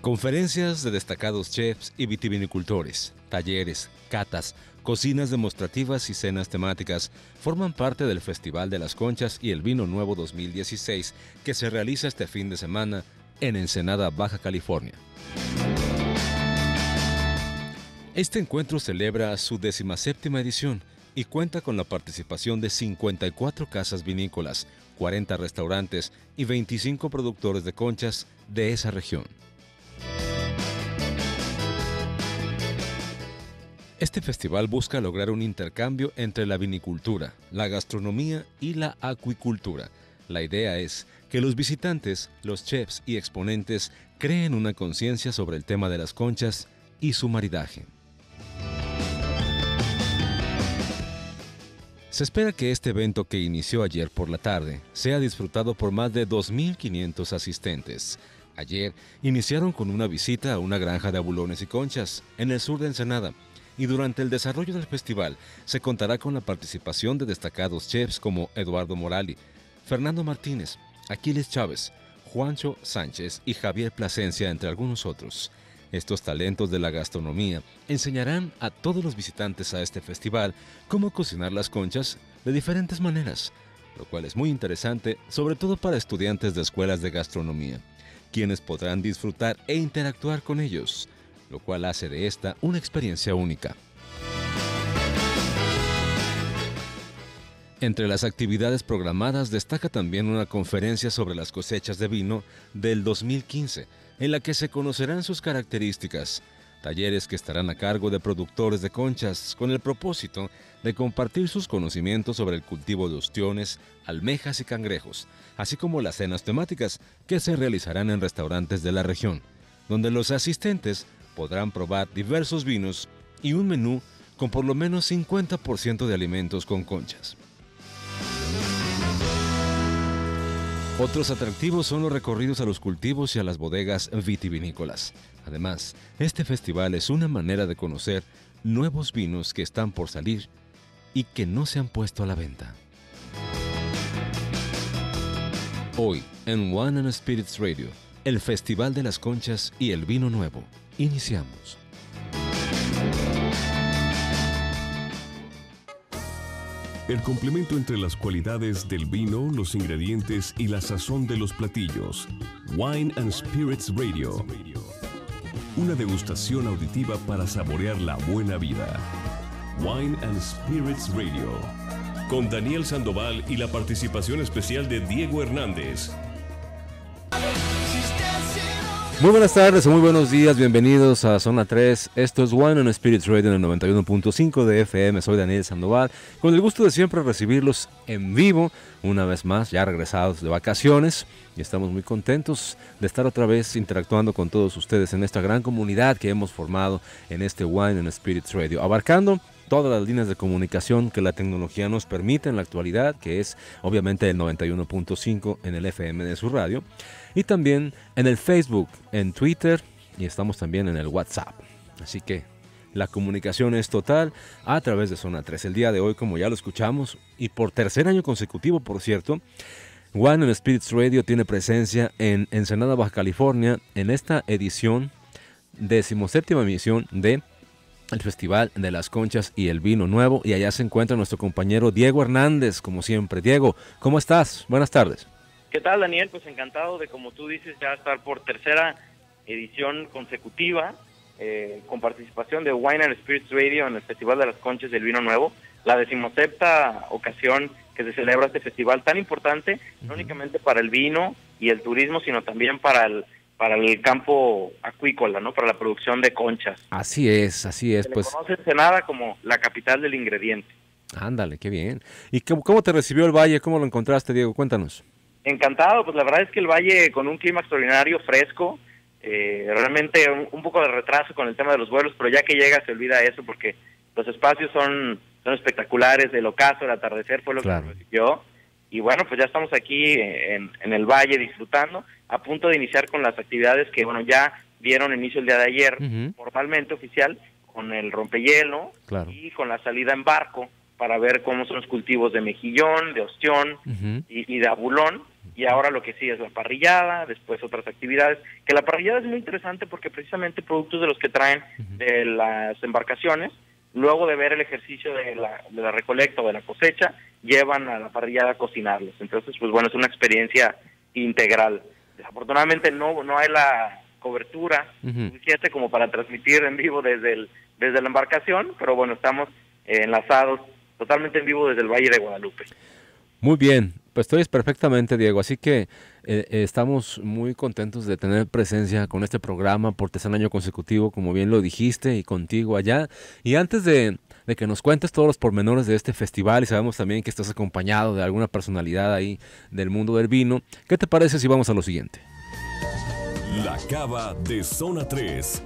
Conferencias de destacados chefs y vitivinicultores, talleres, catas, cocinas demostrativas y cenas temáticas forman parte del Festival de las Conchas y el Vino Nuevo 2016 que se realiza este fin de semana en Ensenada, Baja California. Este encuentro celebra su 17ª edición y cuenta con la participación de 54 casas vinícolas, 40 restaurantes y 25 productores de conchas de esa región. Este festival busca lograr un intercambio entre la vinicultura, la gastronomía y la acuicultura. La idea es que los visitantes, los chefs y exponentes creen una conciencia sobre el tema de las conchas y su maridaje. Se espera que este evento, que inició ayer por la tarde, sea disfrutado por más de 2.500 asistentes. Ayer iniciaron con una visita a una granja de abulones y conchas en el sur de Ensenada, y durante el desarrollo del festival se contará con la participación de destacados chefs como Eduardo Morali, Fernando Martínez, Aquiles Chávez, Juancho Sánchez y Javier Plasencia, entre algunos otros. Estos talentos de la gastronomía enseñarán a todos los visitantes a este festival cómo cocinar las conchas de diferentes maneras, lo cual es muy interesante, sobre todo para estudiantes de escuelas de gastronomía, quienes podrán disfrutar e interactuar con ellos, lo cual hace de esta una experiencia única. Entre las actividades programadas destaca también una conferencia sobre las cosechas de vino del 2015, en la que se conocerán sus características, talleres que estarán a cargo de productores de conchas con el propósito de compartir sus conocimientos sobre el cultivo de ostiones, almejas y cangrejos, así como las cenas temáticas que se realizarán en restaurantes de la región, donde los asistentes podrán probar diversos vinos y un menú con por lo menos 50% de alimentos con conchas. Otros atractivos son los recorridos a los cultivos y a las bodegas vitivinícolas. Además, este festival es una manera de conocer nuevos vinos que están por salir y que no se han puesto a la venta. Hoy, en Wine and Spirits Radio, el Festival de las Conchas y el Vino Nuevo. Iniciamos. El complemento entre las cualidades del vino, los ingredientes y la sazón de los platillos. Wine and Spirits Radio. Una degustación auditiva para saborear la buena vida. Wine and Spirits Radio. Con Daniel Sandoval y la participación especial de Diego Hernández. Muy buenas tardes o muy buenos días, bienvenidos a Zona 3. Esto es Wine and Spirits Radio en el 91.5 de FM. Soy Daniel Sandoval, con el gusto de siempre recibirlos en vivo, una vez más, ya regresados de vacaciones, y estamos muy contentos de estar otra vez interactuando con todos ustedes en esta gran comunidad que hemos formado en este Wine and Spirits Radio, abarcando todas las líneas de comunicación que la tecnología nos permite en la actualidad, que es obviamente el 91.5 en el FM de su radio, y también en el Facebook, en Twitter, y estamos también en el WhatsApp. Así que la comunicación es total a través de Zona 3. El día de hoy, como ya lo escuchamos, y por tercer año consecutivo, por cierto, Wine and Spirits Radio tiene presencia en Ensenada, Baja California, en esta edición, 17ª emisión de el Festival de las Conchas y el Vino Nuevo, y allá se encuentra nuestro compañero Diego Hernández, como siempre. Diego, ¿cómo estás? Buenas tardes. ¿Qué tal, Daniel? Pues encantado de, como tú dices, ya estar por tercera edición consecutiva, con participación de Wine and Spirits Radio en el Festival de las Conchas y el Vino Nuevo, la 17ª ocasión que se celebra este festival tan importante, no únicamente para el vino y el turismo, sino también para el campo acuícola, ¿no? Para la producción de conchas. Así es. Se pues conoce Ensenada como la capital del ingrediente. Ándale, qué bien. ¿Y cómo te recibió el valle? ¿Cómo lo encontraste, Diego? Cuéntanos. Encantado, pues la verdad es que el valle, con un clima extraordinario, fresco, realmente un poco de retraso con el tema de los vuelos, pero ya que llega se olvida eso porque los espacios son espectaculares, el ocaso, el atardecer fue lo que me recibió. Y bueno, pues ya estamos aquí en el valle disfrutando, a punto de iniciar con las actividades que, bueno, ya dieron inicio el día de ayer, formalmente oficial, con el rompehielo y con la salida en barco para ver cómo son los cultivos de mejillón, de ostión y de abulón. y ahora lo que sí es la parrillada, después otras actividades, que la parrillada es muy interesante porque precisamente productos de los que traen de las embarcaciones, luego de ver el ejercicio de la recolecta o de la cosecha, llevan a la parrillada a cocinarlos. Entonces, pues bueno, es una experiencia integral. Desafortunadamente no hay la cobertura suficiente como para transmitir en vivo desde la embarcación, pero bueno, estamos enlazados totalmente en vivo desde el Valle de Guadalupe. Muy bien, pues estoy perfectamente, Diego, así que estamos muy contentos de tener presencia con este programa por tercer año consecutivo, como bien lo dijiste, y contigo allá. Y antes de que nos cuentes todos los pormenores de este festival, y sabemos también que estás acompañado de alguna personalidad ahí del mundo del vino, ¿qué te parece si vamos a lo siguiente? La Cava de Zona 3.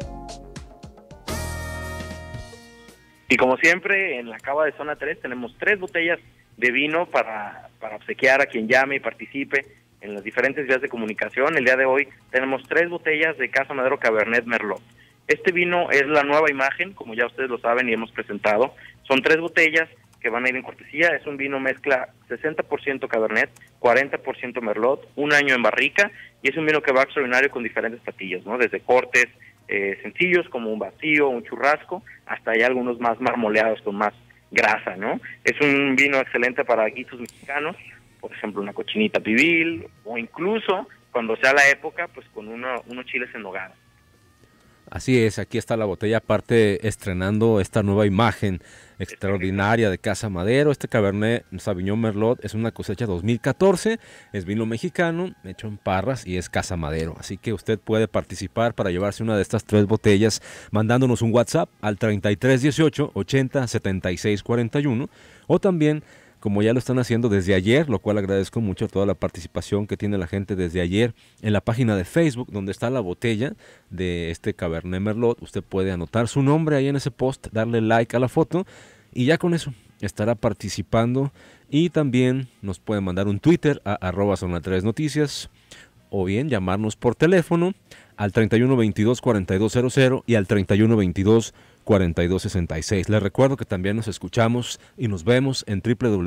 Y como siempre, en la Cava de Zona 3 tenemos 3 botellas de vino para obsequiar a quien llame y participe en las diferentes vías de comunicación. El día de hoy tenemos 3 botellas de Casa Madero Cabernet Merlot. Este vino es la nueva imagen, como ya ustedes lo saben y hemos presentado. Son 3 botellas que van a ir en cortesía. Es un vino mezcla 60% Cabernet, 40% Merlot, 1 año en barrica, y es un vino que va extraordinario con diferentes platillos, ¿no? Desde cortes sencillos como un vacío, un churrasco, hasta ya algunos más marmoleados con más grasa, ¿no? Es un vino excelente para guisos mexicanos, por ejemplo una cochinita pibil, o incluso cuando sea la época, pues con unos chiles en nogada. Así es, aquí está la botella, aparte estrenando esta nueva imagen extraordinaria de Casa Madero. Este Cabernet Sauvignon Merlot es una cosecha 2014, es vino mexicano, hecho en Parras y es Casa Madero. Así que usted puede participar para llevarse una de estas 3 botellas mandándonos un WhatsApp al 3318 80 76 41 o también, como ya lo están haciendo desde ayer, lo cual agradezco mucho toda la participación que tiene la gente desde ayer en la página de Facebook, donde está la botella de este Cabernet Merlot. Usted puede anotar su nombre ahí en ese post, darle like a la foto y ya con eso estará participando. Y también nos puede mandar un Twitter a @Zona3Noticias o bien llamarnos por teléfono al 31 22 4200 y al 31 22 4266. Les recuerdo que también nos escuchamos y nos vemos en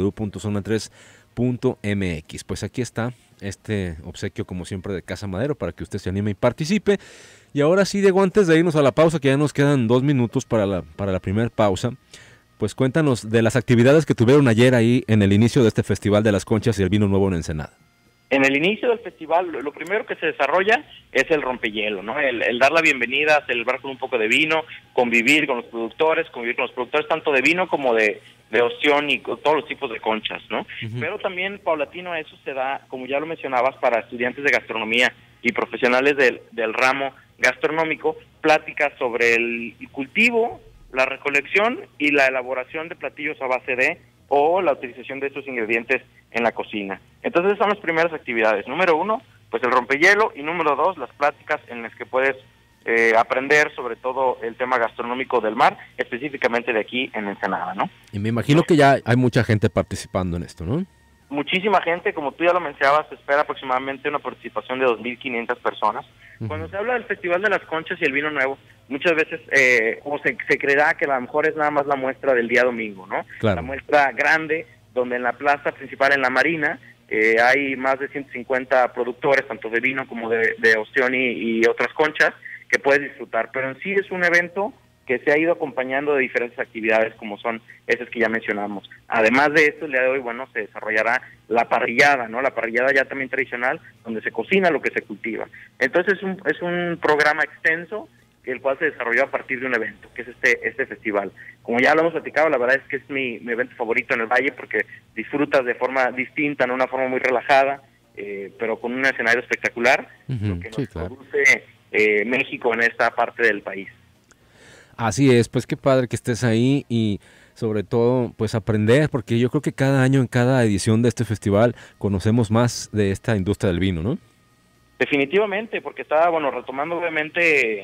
www.zona3.mx. Pues aquí está este obsequio, como siempre, de Casa Madero para que usted se anime y participe. Y ahora sí, Diego, antes de irnos a la pausa, que ya nos quedan 2 minutos para la primera pausa, pues cuéntanos de las actividades que tuvieron ayer ahí en el inicio de este Festival de las Conchas y el Vino Nuevo en Ensenada. En el inicio del festival, lo primero que se desarrolla es el rompehielo, ¿no? El dar la bienvenida, celebrar con un poco de vino, convivir con los productores tanto de vino como de ostión y con todos los tipos de conchas, ¿no? Pero también paulatino eso se da, como ya lo mencionabas, para estudiantes de gastronomía y profesionales del ramo gastronómico, pláticas sobre el cultivo, la recolección y la elaboración de platillos a base de o la utilización de estos ingredientes en la cocina. Entonces esas son las primeras actividades. Número 1, pues el rompehielo, y número 2, las pláticas en las que puedes aprender sobre todo el tema gastronómico del mar, específicamente de aquí en Ensenada, ¿no? Y me imagino que ya hay mucha gente participando en esto, ¿no? Muchísima gente, como tú ya lo mencionabas, se espera aproximadamente una participación de 2.500 personas. Cuando se habla del Festival de las Conchas y el Vino Nuevo, muchas veces se creerá que a lo mejor es nada más la muestra del día domingo, ¿no? Claro. La muestra grande, donde en la plaza principal, en la Marina, hay más de 150 productores, tanto de vino como de ostión y otras conchas, que puedes disfrutar. Pero en sí es un evento que se ha ido acompañando de diferentes actividades como son esas que ya mencionamos. Además de esto, el día de hoy, bueno, se desarrollará la parrillada, ¿no? La parrillada ya también tradicional, donde se cocina lo que se cultiva. Entonces es un programa extenso, el cual se desarrolló a partir de un evento, que es este festival. Como ya lo hemos platicado, la verdad es que es mi evento favorito en el Valle, porque disfrutas de forma distinta, en una forma muy relajada, pero con un escenario espectacular, lo que nos produce México en esta parte del país. Así es, pues qué padre que estés ahí y sobre todo pues aprender, porque yo creo que cada año en cada edición de este festival conocemos más de esta industria del vino, ¿no? Definitivamente, porque está, bueno, retomando obviamente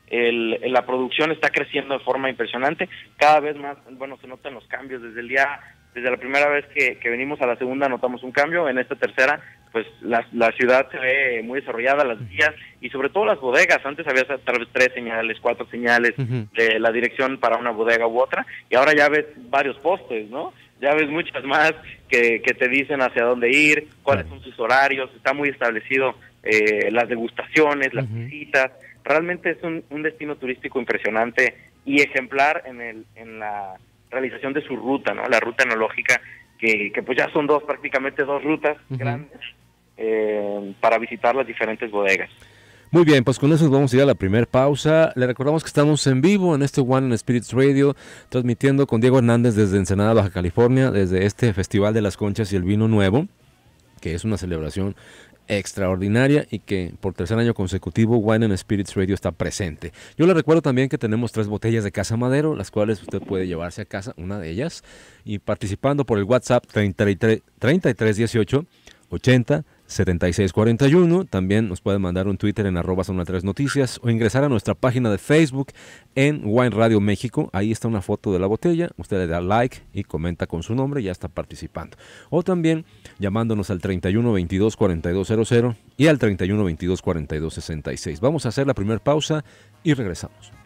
la producción está creciendo de forma impresionante, cada vez más, bueno, se notan los cambios desde la primera vez que venimos a la segunda notamos un cambio, en esta tercera pues la ciudad se ve muy desarrollada, las vías y sobre todo las bodegas. Antes había tal vez 3 señales, 4 señales de la dirección para una bodega u otra, y ahora ya ves varios postes, ¿no? ya ves muchas más que te dicen hacia dónde ir, cuáles son sus horarios, está muy establecido las degustaciones, las visitas. Realmente es un destino turístico impresionante y ejemplar en la realización de su ruta, ¿no? La ruta enológica, que pues ya son prácticamente dos rutas grandes para visitar las diferentes bodegas. Muy bien, pues con eso nos vamos a ir a la primera pausa. Le recordamos que estamos en vivo en este Wine and Spirits Radio, transmitiendo con Diego Hernández desde Ensenada, Baja California, desde este Festival de las Conchas y el Vino Nuevo, que es una celebración extraordinaria y que por tercer año consecutivo Wine and Spirits Radio está presente. Yo le recuerdo también que tenemos 3 botellas de Casa Madero, las cuales usted puede llevarse a casa, una de ellas, y participando por el WhatsApp 3318 80 7641. También nos puede mandar un Twitter en @Zona3Noticias o ingresar a nuestra página de Facebook en Wine Radio México. Ahí está una foto de la botella, usted le da like y comenta con su nombre y ya está participando. O también llamándonos al 31 22 4200 y al 31 22 42 66. Vamos a hacer la primera pausa y regresamos.